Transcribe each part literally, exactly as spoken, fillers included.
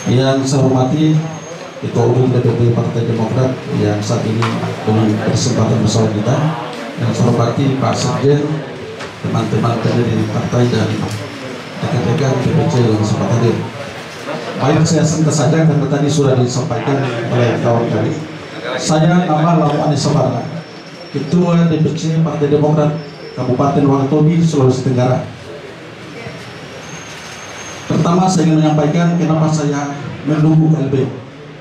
Yang saya hormati Ketua Umum D P P Partai Demokrat yang saat ini dengan kesempatan bersama kita, yang saya hormati Pak Sekjen, teman-teman pendiri partai dan rekan-rekan D P C yang sempat hadir. Baik, saya singkat saja karena tadi sudah disampaikan oleh kawan kami. Saya nama Lampani Sabarna, Ketua D P C Partai Demokrat Kabupaten Wakatobi, Sulawesi Tenggara. Pertama, saya ingin menyampaikan kenapa saya mendukung L B.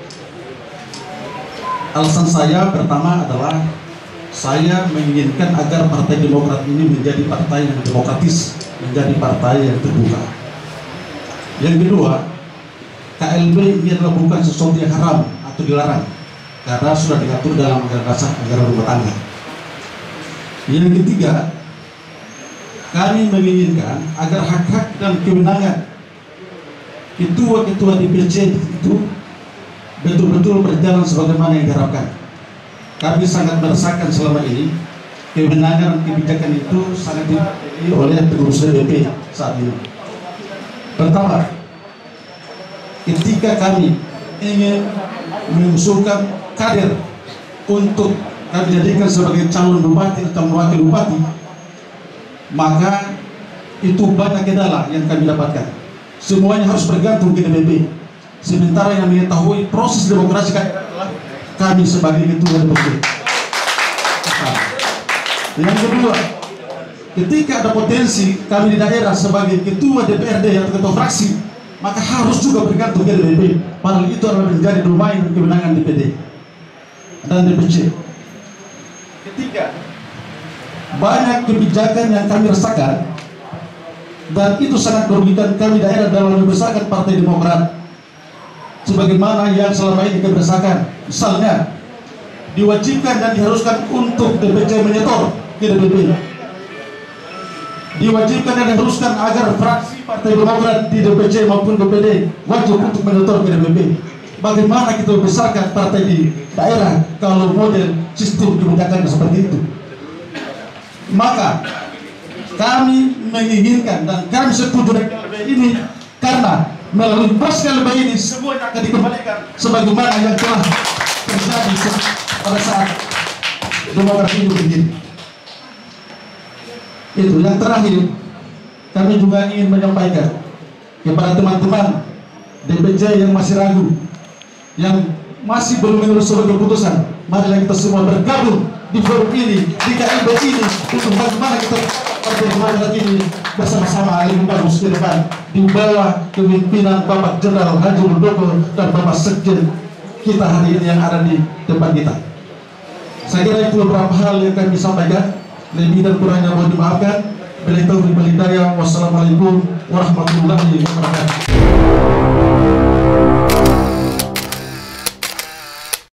Alasan saya pertama adalah saya menginginkan agar Partai Demokrat ini menjadi partai yang demokratis, menjadi partai yang terbuka. Yang kedua, K L B ini adalah bukan sesuatu yang haram atau dilarang, karena sudah diatur dalam anggaran dasar anggaran rumah tangga. Yang ketiga, kami menginginkan agar hak-hak dan kewenangan ketua-ketua D P C itu betul-betul berjalan sebagaimana yang diharapkan. Kami sangat merasakan selama ini kewenangan kebijakan itu sangat dimiliki oleh pengurus D P P saat ini. Pertama, ketika kami ingin mengusulkan kader untuk kami jadikan sebagai calon bupati atau wakil bupati, maka itu banyak kendala yang kami dapatkan. Semuanya harus bergantung ke D P P. Sementara yang mengetahui proses demokrasi adalah kami sebagai ketua D P P. Yang kedua, ketika ada potensi kami di daerah sebagai ketua D P R D atau ketua fraksi, maka harus juga bergantung ke D P P. Padahal itu adalah menjadi domain kewenangan D P D dan D P C. Ketiga, banyak kebijakan yang kami rasakan dan itu sangat merugikan kami daerah dalam membesarkan Partai Demokrat, sebagaimana yang selama ini kami rasakan. Misalnya, diwajibkan dan diharuskan untuk D P C menyetor ke D P P, diwajibkan dan diharuskan agar fraksi Partai Demokrat di D P C maupun D P D wajib untuk menyetor ke D P P. Bagaimana kita membesarkan partai di daerah kalau model sistem kebijakan seperti itu? Maka kami menginginkan dan kami setuju dengan L B ini, karena melalui pos L B ini semuanya akan dikembalikan sebagaimana yang telah terjadi pada saat demokrasi itu begini. Itu yang terakhir, kami juga ingin menyampaikan kepada teman-teman D P C yang masih ragu, yang masih belum menurut sebagai keputusan, marilah kita semua bergabung di forum ini, di K L B ini, untuk bagaimana kita Partai Demokrat ini bersama-sama lebih bagus ke depan di bawah kepemimpinan Bapak Jenderal Haji Muldoko dan Bapak Sekjen kita hari ini yang ada di depan kita. Saya kira itu beberapa hal yang kami sampaikan. Lebih dan kurangnya mohon dimaafkan. Bila taufiq wal hidayah. Wassalamualaikum warahmatullahi wabarakatuh.